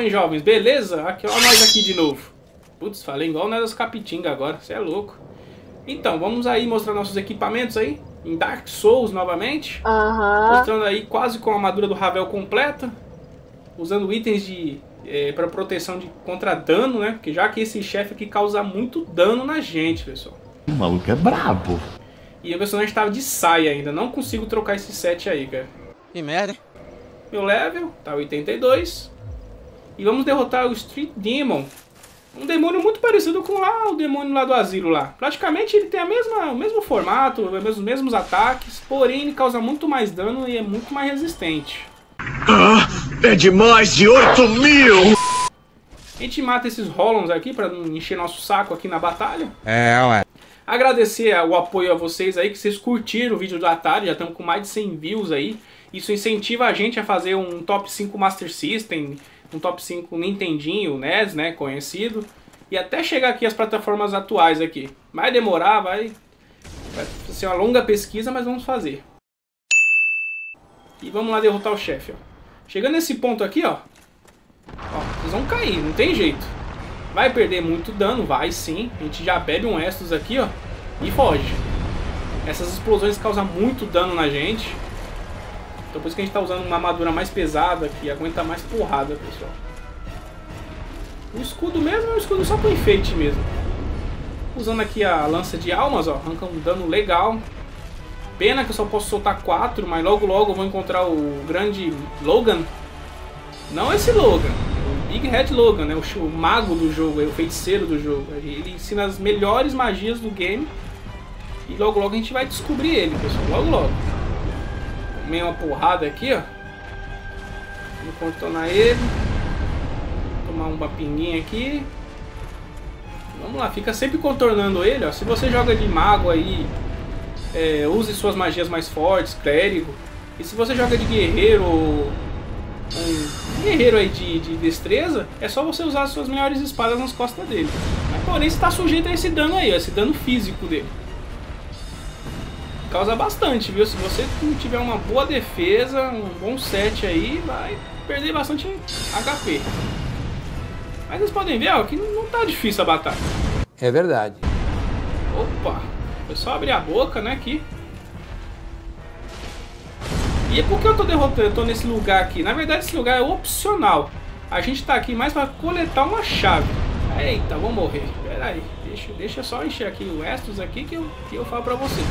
Salve, jovens, beleza? Aqui, ó, nós aqui de novo. Putz, falei igual nós das Capitinga agora, você é louco. Então, vamos aí mostrar nossos equipamentos aí, em Dark Souls novamente. Mostrando aí quase com a armadura do Ravel completa. Usando itens de para proteção contra dano, né? Porque já que esse chefe aqui causa muito dano na gente, pessoal. O maluco é brabo. E o personagem tava de saia ainda, não consigo trocar esse set aí, cara. Que merda, hein? Meu level tá 82. E vamos derrotar o Street Demon. Um demônio muito parecido com lá o demônio lá do asilo lá. Praticamente ele tem o mesmo formato, os mesmos ataques, porém ele causa muito mais dano e é muito mais resistente. É de mais de 8.000! A gente mata esses Holons aqui pra não encher nosso saco aqui na batalha. Ué. Agradecer o apoio a vocês aí, que vocês curtiram o vídeo do Atari, já estamos com mais de 100 views aí. Isso incentiva a gente a fazer um top 5 Master System, um top 5 Nintendinho, NES, né, conhecido. E até chegar aqui as plataformas atuais aqui. Vai demorar, vai ser uma longa pesquisa, mas vamos fazer. E vamos lá derrotar o chefe, ó. Chegando nesse ponto aqui, ó, vocês vão cair, não tem jeito. Vai perder muito dano, vai sim. A gente já bebe um Estus aqui, ó, e foge. Essas explosões causam muito dano na gente. Então por isso que a gente tá usando uma armadura mais pesada, que aguenta mais porrada, pessoal. O escudo mesmo é um escudo só pro enfeite mesmo. Usando aqui a lança de almas, ó, arranca um dano legal. Pena que eu só posso soltar 4, mas logo logo eu vou encontrar o grande Logan. Não esse Logan, o Big Head Logan, né? O mago do jogo, o feiticeiro do jogo. Ele ensina as melhores magias do game. E logo logo a gente vai descobrir ele, pessoal, logo logo. Tomei uma porrada aqui, ó. Vamos contornar ele. Tomar uma pinguinha aqui. Vamos lá, fica sempre contornando ele, ó. Se você joga de mago aí, use suas magias mais fortes, clérigo. E se você joga de guerreiro, um guerreiro aí de destreza, é só você usar as suas melhores espadas nas costas dele. Mas porém você está sujeito a esse dano aí, ó, esse dano físico dele. Causa bastante, viu? Se você não tiver uma boa defesa, um bom set aí, vai perder bastante HP. Mas vocês podem ver, ó, que não tá difícil a batalha. É verdade. Opa! Foi só abrir a boca, né, aqui. E é porque eu tô derrotando, eu tô nesse lugar aqui. Na verdade, esse lugar é opcional. A gente tá aqui mais pra coletar uma chave. Eita, vou morrer. Pera aí, deixa eu só encher aqui o Estus aqui que eu falo pra vocês.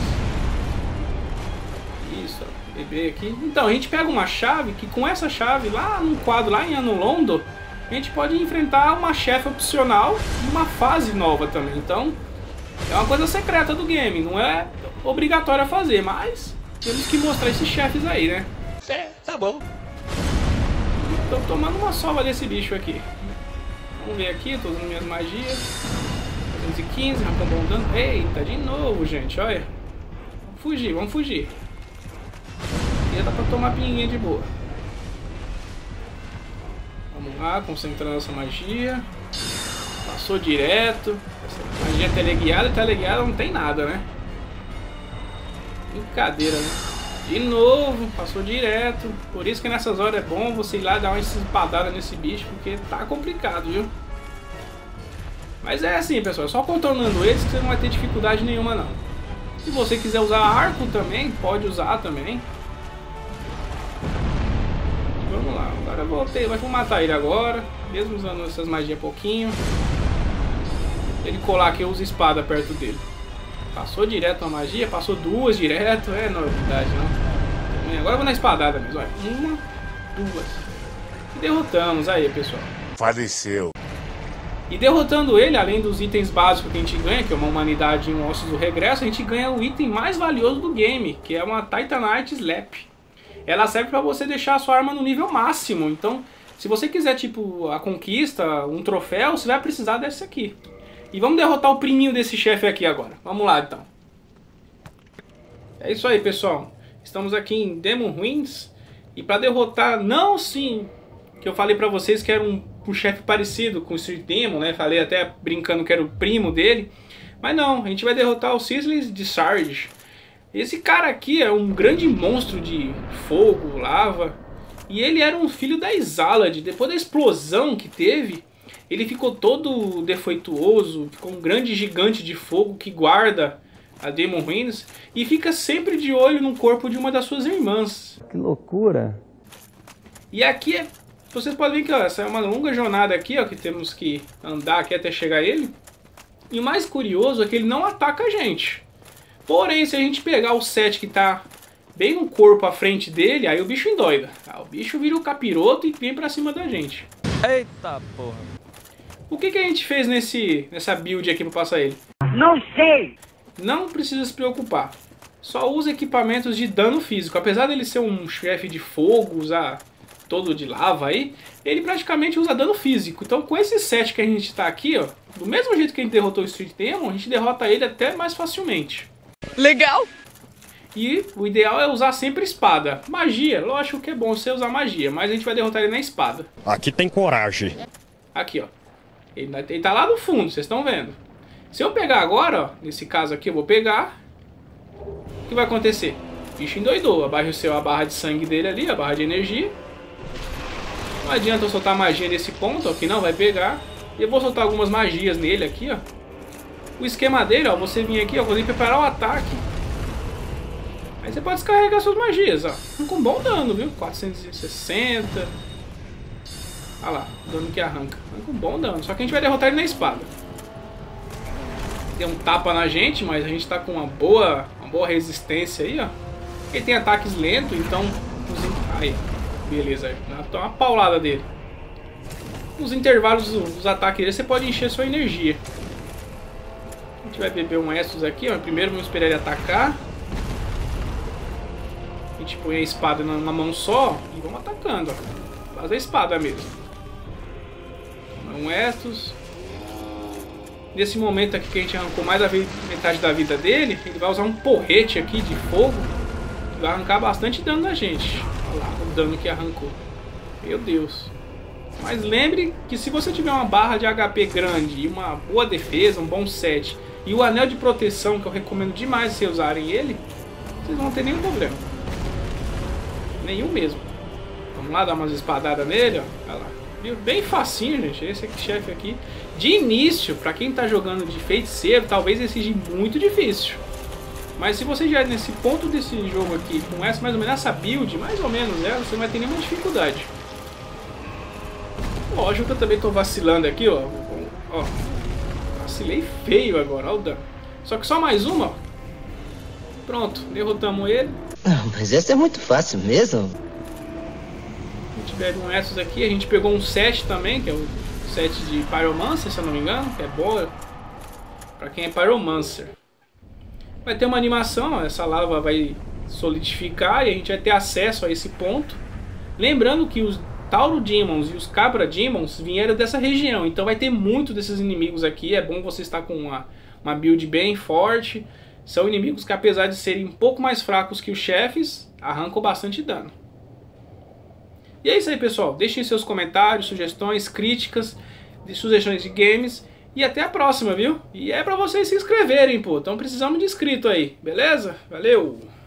Isso, ó, beber aqui. Então, a gente pega uma chave que com essa chave, lá num quadro, lá em Anulondo, a gente pode enfrentar uma chefe opcional e uma fase nova também. Então, é uma coisa secreta do game, não é obrigatório a fazer, mas temos que mostrar esses chefes aí, né? Tá bom. Tô tomando uma sova desse bicho aqui. Vamos ver aqui, tô usando minhas magias. 215, arrancou bom dano. Eita, de novo, gente, olha. Vamos fugir, vamos fugir. E dá pra tomar pinguinha de boa. Vamos lá, concentrando essa magia. Passou direto. Essa magia teleguiada não tem nada, né? Brincadeira, né? De novo, passou direto. Por isso que nessas horas é bom você ir lá dar uma espadada nesse bicho, porque tá complicado, viu? Mas é assim, pessoal, só contornando eles que você não vai ter dificuldade nenhuma, não. Se você quiser usar arco também, pode usar também. Vamos lá, agora eu voltei, mas vou matar ele agora, mesmo usando essas magias pouquinho. Ele colar que eu uso espada perto dele. Passou direto a magia, passou duas direto, é novidade não. Agora eu vou na espadada mesmo, olha. Uma, duas. E derrotamos aí, pessoal. Faleceu. E derrotando ele, além dos itens básicos que a gente ganha, que é uma humanidade e um ossos do regresso, a gente ganha o item mais valioso do game, que é uma Titanite Slap. Ela serve para você deixar a sua arma no nível máximo. Então, se você quiser, tipo, a conquista, um troféu, você vai precisar dessa aqui. E vamos derrotar o priminho desse chefe aqui agora. Vamos lá, então. É isso aí, pessoal. Estamos aqui em Demon Ruins. E para derrotar, não sim, que eu falei para vocês que era um chefe parecido com o Street Demon, né? Falei até brincando que era o primo dele. Mas não, a gente vai derrotar o Sizzling Discharge. Esse cara aqui é um grande monstro de fogo, lava. E ele era um filho da Izalad. Depois da explosão que teve, ele ficou todo defeituoso, ficou um grande gigante de fogo que guarda a Demon Ruins e fica sempre de olho no corpo de uma das suas irmãs. Que loucura! E aqui, vocês podem ver que ó, essa é uma longa jornada aqui, ó, que temos que andar aqui até chegar a ele. E o mais curioso é que ele não ataca a gente. Porém, se a gente pegar o set que tá bem no corpo à frente dele, aí o bicho endoida. O bicho vira o capiroto e vem pra cima da gente. Eita porra. O que a gente fez nessa build aqui pra passar ele? Não sei! Não precisa se preocupar. Só usa equipamentos de dano físico. Apesar dele ser um chefe de fogo, usar todo de lava aí, ele praticamente usa dano físico. Então com esse set que a gente tá aqui, ó, do mesmo jeito que a gente derrotou o Street Demon, a gente derrota ele até mais facilmente. Legal! E o ideal é usar sempre espada. Magia, lógico que é bom você usar magia, mas a gente vai derrotar ele na espada. Aqui tem coragem. Aqui, ó. Ele tá lá no fundo, vocês estão vendo. Se eu pegar agora, ó, nesse caso aqui eu vou pegar, o que vai acontecer? O bicho endoidou, abaixou a barra de sangue dele ali, a barra de energia. Não adianta eu soltar magia nesse ponto, ó, que não vai pegar. E eu vou soltar algumas magias nele aqui, ó. O esquema dele, ó, você vir aqui, ó, poder preparar o ataque. Aí você pode descarregar suas magias, ó. Com bom dano, viu? 460. Olha lá, o dano que arranca. Com bom dano, só que a gente vai derrotar ele na espada. Tem um tapa na gente, mas a gente tá com uma boa resistência aí, ó. Ele tem ataques lentos, então... Aí, beleza, dá uma paulada dele. Nos intervalos dos ataques dele, você pode encher sua energia. A gente vai beber um Estus aqui, ó. Primeiro vamos esperar ele atacar. A gente põe a espada na mão só e vamos atacando, ó. Faz a espada mesmo. Um Estus. Nesse momento aqui que a gente arrancou mais da metade da vida dele, ele vai usar um porrete aqui de fogo que vai arrancar bastante dano da gente. Olha lá o dano que arrancou. Meu Deus. Mas lembre que se você tiver uma barra de HP grande e uma boa defesa, um bom set e o anel de proteção, que eu recomendo demais vocês usarem ele, vocês não vão ter nenhum problema. Nenhum mesmo. Vamos lá dar umas espadadas nele, ó. Olha lá. Viu? Bem facinho, gente. Esse chefe aqui, de início, pra quem tá jogando de feiticeiro, talvez ele seja muito difícil. Mas se você já é nesse ponto desse jogo aqui, com essa mais ou menos essa build, mais ou menos ela, você não vai ter nenhuma dificuldade. Lógico que eu também tô vacilando aqui, ó. Ó, vacilei feio agora, ó o dano. Só que só mais uma, ó. Pronto, derrotamos ele. Mas essa é muito fácil mesmo. A gente bebe um Estus aqui, a gente pegou um set também, que é o set de Pyromancer, se eu não me engano, que é boa pra quem é Pyromancer. Vai ter uma animação, ó, essa lava vai solidificar e a gente vai ter acesso a esse ponto. Lembrando que os Tauro Demons e os Cabra Demons vieram dessa região, então vai ter muito desses inimigos aqui. É bom você estar com uma build bem forte. São inimigos que, apesar de serem um pouco mais fracos que os chefes, arrancam bastante dano. E é isso aí, pessoal. Deixem seus comentários, sugestões, críticas, sugestões de games. E até a próxima, viu? E é pra vocês se inscreverem, pô. Então precisamos de inscrito aí, beleza? Valeu!